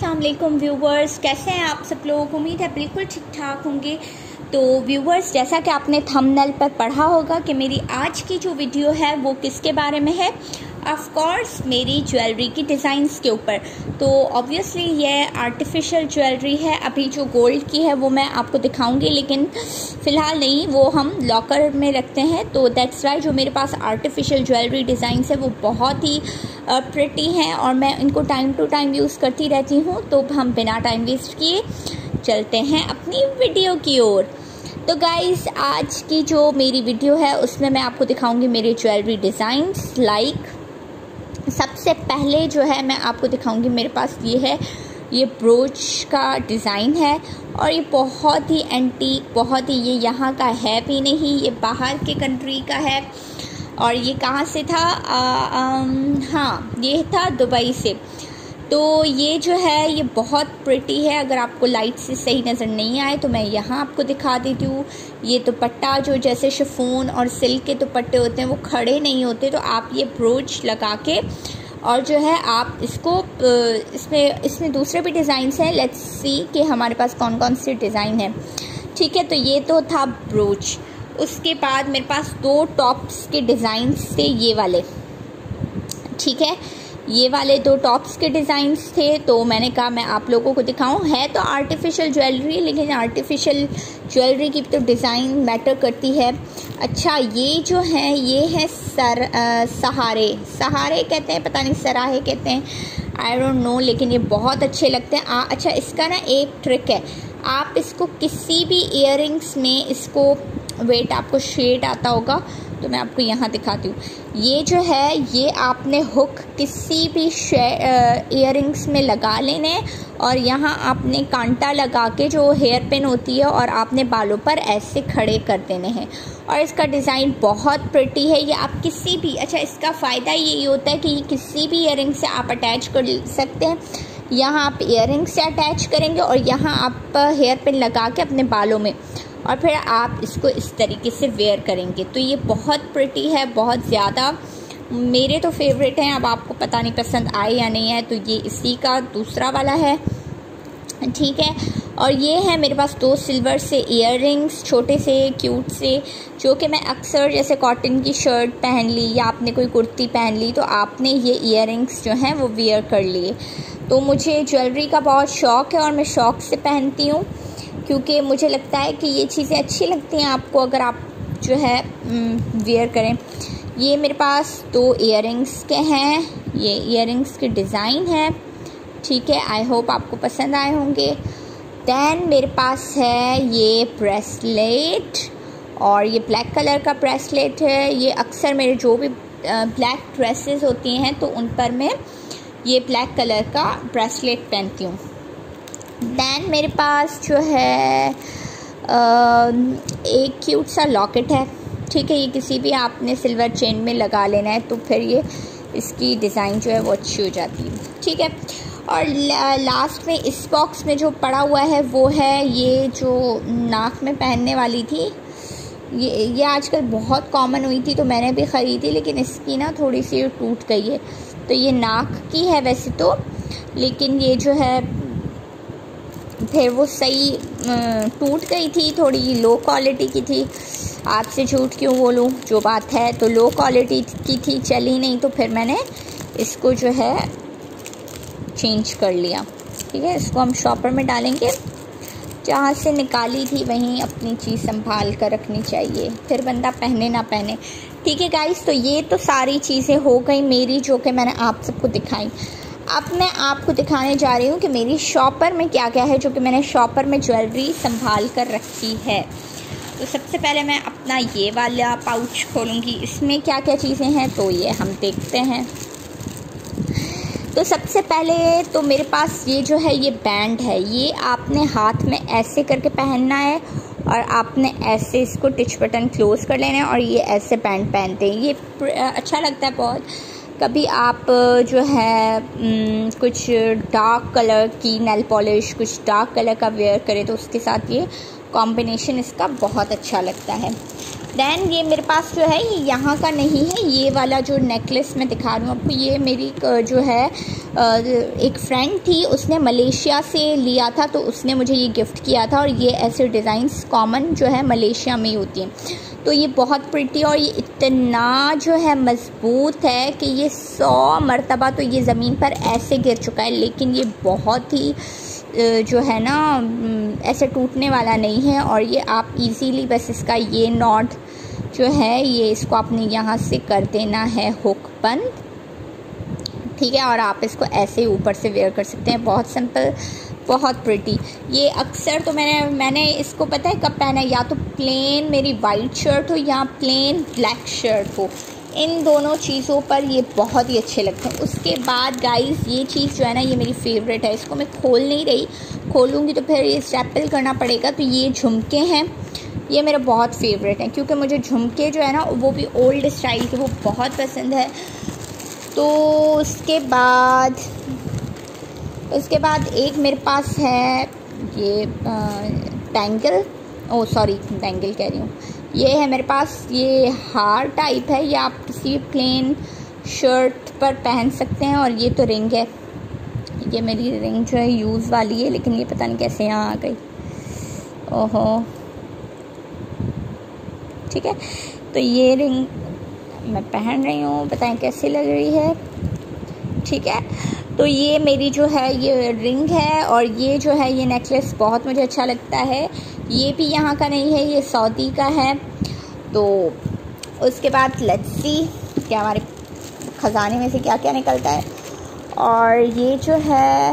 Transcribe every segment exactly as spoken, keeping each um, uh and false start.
अस्सलाम वालेकुम व्यूवर्स, कैसे हैं आप सब लोग। उम्मीद है बिल्कुल ठीक ठाक होंगे। तो व्यूवर्स, जैसा कि आपने थंबनेल पर पढ़ा होगा कि मेरी आज की जो वीडियो है वो किसके बारे में है। ऑफ कोर्स मेरी ज्वेलरी की डिज़ाइंस के ऊपर। तो ऑब्वियसली ये आर्टिफिशियल ज्वेलरी है। अभी जो गोल्ड की है वो मैं आपको दिखाऊंगी, लेकिन फ़िलहाल नहीं, वो हम लॉकर में रखते हैं। तो दैट्स वाई जो मेरे पास आर्टिफिशियल ज्वेलरी डिज़ाइंस है वो बहुत ही प्रिटी हैं और मैं इनको टाइम टू टाइम यूज़ करती रहती हूँ। तो हम बिना टाइम वेस्ट किए चलते हैं अपनी वीडियो की ओर। तो गाइज़, आज की जो मेरी वीडियो है उसमें मैं आपको दिखाऊंगी मेरे ज्वेलरी डिज़ाइंस। लाइक सबसे पहले जो है मैं आपको दिखाऊंगी, मेरे पास ये है, ये ब्रोच का डिज़ाइन है और ये बहुत ही एंटीक, बहुत ही, ये यहाँ का है भी नहीं, ये बाहर के कंट्री का है। और ये कहाँ से था? आ, आम, हाँ, ये था दुबई से। तो ये जो है ये बहुत प्रिटी है। अगर आपको लाइट से सही नज़र नहीं आए तो मैं यहाँ आपको दिखा देती हूँ। ये दुपट्टा जो जैसे शिफॉन और सिल्क के दुपट्टे होते हैं वो खड़े नहीं होते, तो आप ये ब्रोच लगा के और जो है आप इसको, इसमें इसमें दूसरे भी डिज़ाइंस हैं। लेट्स सी कि हमारे पास कौन कौन से डिज़ाइन हैं। ठीक है, तो ये तो था ब्रोच। उसके बाद मेरे पास दो टॉप्स के डिज़ाइंस थे, ये वाले। ठीक है, ये वाले दो टॉप्स के डिज़ाइंस थे। तो मैंने कहा मैं आप लोगों को दिखाऊं। है तो आर्टिफिशियल ज्वेलरी, लेकिन आर्टिफिशियल ज्वेलरी की तो डिज़ाइन मैटर करती है। अच्छा, ये जो है ये है सर आ, सहारे सहारे कहते हैं, पता नहीं सराहे कहते हैं, आई डोंट नो, लेकिन ये बहुत अच्छे लगते हैं। आ, अच्छा, इसका ना एक ट्रिक है, आप इसको किसी भी इयररिंग्स में, इसको वेट आपको शेड आता होगा तो मैं आपको यहाँ दिखाती हूँ। ये जो है ये आपने हुक किसी भी इयररिंग्स में लगा लेने और यहाँ आपने कांटा लगा के जो हेयर पिन होती है और आपने बालों पर ऐसे खड़े कर देने हैं। और इसका डिज़ाइन बहुत प्रिटी है। ये आप किसी भी, अच्छा, इसका फ़ायदा यही होता है कि ये किसी भी इयररिंग से आप अटैच कर सकते हैं। यहाँ आप इयररिंग से अटैच करेंगे और यहाँ आप हेयर पिन लगा के अपने बालों में, और फिर आप इसको इस तरीके से वेयर करेंगे। तो ये बहुत प्रिटी है, बहुत ज़्यादा, मेरे तो फेवरेट हैं। अब आपको पता नहीं पसंद आए या नहीं है। तो ये इसी का दूसरा वाला है। ठीक है, और ये है मेरे पास दो सिल्वर से इयररिंग्स, छोटे से क्यूट से, जो कि मैं अक्सर जैसे कॉटन की शर्ट पहन ली या आपने कोई कुर्ती पहन ली तो आपने ये इयररिंग्स जो हैं वो वेयर कर लिए। तो मुझे ज्वेलरी का बहुत शौक़ है और मैं शौक़ से पहनती हूँ, क्योंकि मुझे लगता है कि ये चीज़ें अच्छी लगती हैं आपको अगर आप जो है वेयर करें। ये मेरे पास दो इयररिंग्स के हैं, ये इयररिंग्स के डिज़ाइन है। ठीक है, आई होप आपको पसंद आए होंगे। दैन मेरे पास है ये ब्रेसलेट, और ये ब्लैक कलर का ब्रेसलेट है। ये अक्सर मेरे जो भी ब्लैक ड्रेसेस होती हैं तो उन पर मैं ये ब्लैक कलर का ब्रेसलेट पहनती हूँ। दैन मेरे पास जो है आ, एक क्यूट सा लॉकेट है। ठीक है, ये किसी भी आपने सिल्वर चेन में लगा लेना है तो फिर ये इसकी डिज़ाइन जो है वो अच्छी हो जाती है। ठीक है, और लास्ट में इस बॉक्स में जो पड़ा हुआ है वो है ये जो नाक में पहनने वाली थी। ये ये आजकल बहुत कॉमन हुई थी तो मैंने भी ख़रीदी, लेकिन इसकी ना थोड़ी सी टूट गई है। तो ये नाक की है वैसे तो, लेकिन ये जो है फिर वो सही टूट गई थी, थोड़ी लो क्वालिटी की थी। आपसे झूठ क्यों बोलूं, जो बात है तो लो क्वालिटी की थी, चली नहीं, तो फिर मैंने इसको जो है चेंज कर लिया। ठीक है, इसको हम शॉपर में डालेंगे। जहाँ से निकाली थी वहीं अपनी चीज़ संभाल कर रखनी चाहिए, फिर बंदा पहने ना पहने। ठीक है गाइस, तो ये तो सारी चीज़ें हो गई मेरी जो कि मैंने आप सबको दिखाई। अब मैं आपको दिखाने जा रही हूँ कि मेरी शॉपर में क्या क्या है, जो कि मैंने शॉपर में ज्वेलरी संभाल कर रखी है। तो सबसे पहले मैं अपना ये वाला पाउच खोलूँगी, इसमें क्या क्या चीज़ें हैं तो ये हम देखते हैं। तो सबसे पहले तो मेरे पास ये जो है ये बैंड है। ये आपने हाथ में ऐसे करके पहनना है और आपने ऐसे इसको टिच बटन क्लोज कर लेना है और ये ऐसे बैंड पहनते हैं। ये अच्छा लगता है बहुत। कभी आप जो है कुछ डार्क कलर की नेल पॉलिश, कुछ डार्क कलर का वेयर करें तो उसके साथ ये कॉम्बिनेशन इसका बहुत अच्छा लगता है। दैन ये मेरे पास जो है ये यहाँ का नहीं है, ये वाला जो नेकलेस मैं दिखा रही हूँ आपको, ये मेरी जो है एक फ्रेंड थी, उसने मलेशिया से लिया था, तो उसने मुझे ये गिफ्ट किया था। और ये ऐसे डिज़ाइंस कॉमन जो है मलेशिया में ही होती हैं। तो ये बहुत प्रिटी और ये इतना जो है मज़बूत है कि ये सौ मरतबा तो ये ज़मीन पर ऐसे गिर चुका है, लेकिन ये बहुत ही जो है ना ऐसे टूटने वाला नहीं है। और ये आप इजीली बस इसका ये नॉट जो है ये इसको आपने यहाँ से कर देना है हुक बंद, ठीक है। और आप इसको ऐसे ऊपर से वेयर कर सकते हैं, बहुत सिंपल, बहुत प्रिटी। ये अक्सर तो मैंने मैंने इसको पता है कब पहना है, या तो प्लेन मेरी वाइट शर्ट हो या प्लेन ब्लैक शर्ट हो, इन दोनों चीज़ों पर ये बहुत ही अच्छे लगते हैं। उसके बाद गाइस ये चीज़ जो है ना ये मेरी फेवरेट है, इसको मैं खोल नहीं रही, खोलूँगी तो फिर ये स्टेपल करना पड़ेगा। तो ये झुमके हैं, ये मेरा बहुत फेवरेट है, क्योंकि मुझे झुमके जो है ना वो भी ओल्ड स्टाइल के वो बहुत पसंद है। तो उसके बाद उसके बाद एक मेरे पास है ये बैंगल, ओ सॉरी बैंगल कह रही हूँ, ये है मेरे पास, ये हार टाइप है, ये आप किसी प्लेन शर्ट पर पहन सकते हैं। और ये तो रिंग है, ये मेरी रिंग जो है यूज़ वाली है, लेकिन ये पता नहीं कैसे यहाँ आ गई, ओहो ठीक है। तो ये रिंग मैं पहन रही हूँ, बताएं कैसी लग रही है, ठीक है। तो ये मेरी जो है ये रिंग है, और ये जो है ये नेकलेस बहुत मुझे अच्छा लगता है। ये भी यहाँ का नहीं है, ये सऊदी का है। तो उसके बाद लेट्स सी क्या हमारे ख़जाने में से क्या क्या निकलता है। और ये जो है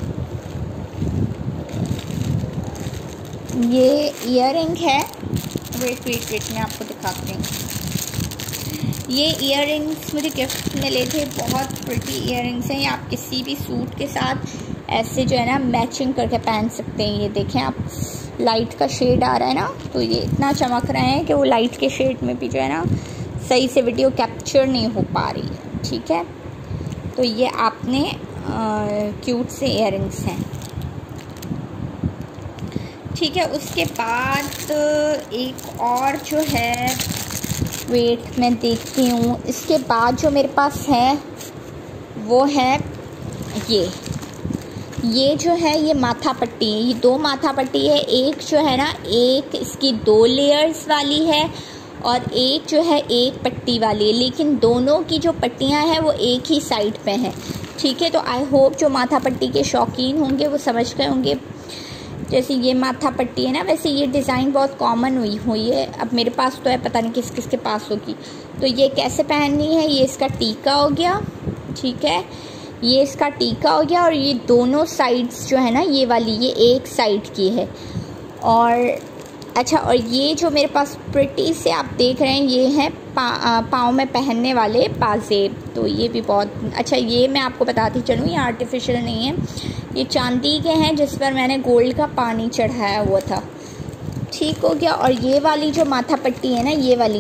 ये ईयररिंग है, वेट वेट वेट मैं आपको दिखाती हूँ। ये ईयररिंग्स मुझे गिफ्ट में ले थे, बहुत प्रिटी ईयररिंग्स हैं। ये आप किसी भी सूट के साथ ऐसे जो है ना मैचिंग करके पहन सकते हैं। ये देखें आप, लाइट का शेड आ रहा है ना, तो ये इतना चमक रहे हैं कि वो लाइट के शेड में भी जो है ना सही से वीडियो कैप्चर नहीं हो पा रही है, ठीक है। तो ये आपने क्यूट से ईयररिंग्स हैं, ठीक है। उसके बाद एक और जो है, वेट मैं देखती हूँ, इसके बाद जो मेरे पास है वो है ये ये जो है ये माथा पट्टी है, ये दो माथा पट्टी है। एक जो है ना एक इसकी दो लेयर्स वाली है, और एक जो है एक पट्टी वाली है, लेकिन दोनों की जो पट्टियाँ हैं वो एक ही साइड पे हैं, ठीक है। तो आई होप जो माथा पट्टी के शौकीन होंगे वो समझ गए होंगे। जैसे ये माथा पट्टी है ना, वैसे ये डिज़ाइन बहुत कॉमन हुई हुई है। अब मेरे पास तो है, पता नहीं किस किस के पास होगी। तो ये कैसे पहननी है, ये इसका टीका हो गया, ठीक है, ये इसका टीका हो गया। और ये दोनों साइड्स जो है ना ये वाली ये एक साइड की है। और अच्छा, और ये जो मेरे पास प्रिटी से आप देख रहे हैं ये है पा, पाँव में पहनने वाले पाजेब। तो ये भी बहुत अच्छा, ये मैं आपको बताती चलूँ, ये आर्टिफिशियल नहीं है, ये चांदी के हैं जिस पर मैंने गोल्ड का पानी चढ़ाया हुआ था, ठीक हो गया। और ये वाली जो माथा पट्टी है ना, ये वाली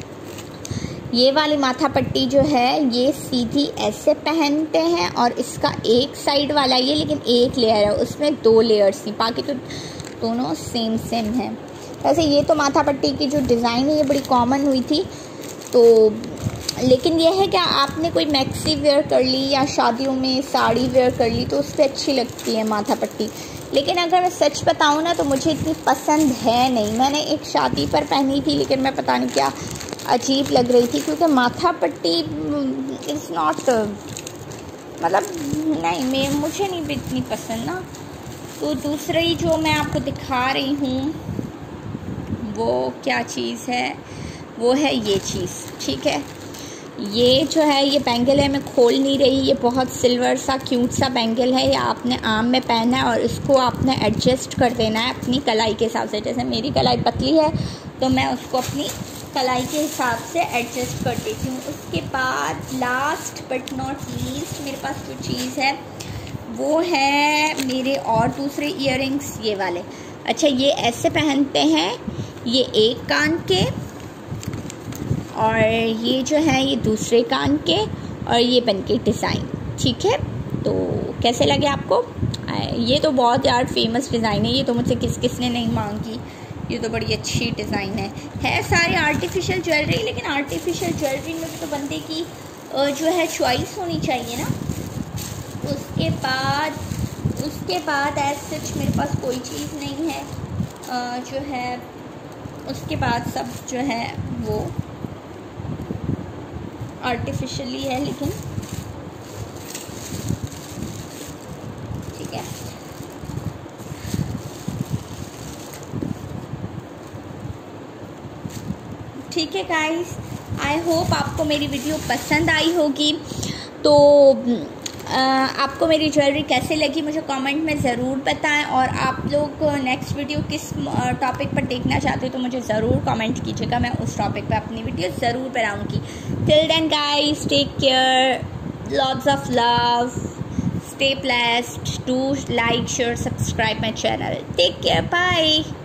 ये वाली माथा पट्टी जो है ये सीधी ऐसे पहनते हैं, और इसका एक साइड वाला ये, लेकिन एक लेयर है, उसमें दो लेयर्स थी, बाकी तो दोनों सेम सेम है। वैसे ये तो माथा पट्टी की जो डिज़ाइन है ये बड़ी कॉमन हुई थी। तो लेकिन यह है कि आपने कोई मैक्सी वेयर कर ली या शादियों में साड़ी वेयर कर ली तो उस पर अच्छी लगती है माथा पट्टी। लेकिन अगर मैं सच बताऊँ ना तो मुझे इतनी पसंद है नहीं। मैंने एक शादी पर पहनी थी, लेकिन मैं पता नहीं क्या अजीब लग रही थी, क्योंकि माथा पट्टी इज़ नॉट, मतलब नहीं, मैं मुझे नहीं इतनी पसंद ना। तो दूसरी जो मैं आपको दिखा रही हूँ वो क्या चीज़ है, वो है ये चीज़, ठीक है। ये जो है ये बैंगल है, मैं खोल नहीं रही, ये बहुत सिल्वर सा क्यूट सा बैंगल है। ये आपने आम में पहना है और इसको आपने एडजस्ट कर देना है अपनी कलाई के हिसाब से। जैसे मेरी कलाई पतली है तो मैं उसको अपनी कलाई के हिसाब से एडजस्ट कर देती हूँ। उसके बाद लास्ट बट नॉट लीस्ट मेरे पास जो चीज़ है वो है मेरे और दूसरे ईयररिंग्स, ये वाले। अच्छा, ये ऐसे पहनते हैं, ये एक कान के, और ये जो है ये दूसरे कान के, और ये बन के डिज़ाइन, ठीक है। तो कैसे लगे आपको? ये तो बहुत यार फेमस डिज़ाइन है, ये तो मुझसे किस किस ने नहीं मांगी, ये तो बड़ी अच्छी डिज़ाइन है है सारी आर्टिफिशियल ज्वेलरी, लेकिन आर्टिफिशियल ज्वेलरी में भी तो बंदे की जो है चॉइस होनी चाहिए ना। उसके बाद उसके बाद एज सच मेरे पास कोई चीज़ नहीं है जो है। उसके बाद सब जो है वो आर्टिफिशियली है, लेकिन ठीक है। ठीक है गाइस, आई होप आपको मेरी वीडियो पसंद आई होगी। तो आ, आपको मेरी ज्वेलरी कैसे लगी मुझे कमेंट में ज़रूर बताएं, और आप लोग नेक्स्ट वीडियो किस टॉपिक पर देखना चाहते हो तो मुझे ज़रूर कमेंट कीजिएगा, मैं उस टॉपिक पे अपनी वीडियो ज़रूर बनाऊंगी। Till then guys, take care, lots of love, stay blessed, do like, share, subscribe my channel. Take care, bye.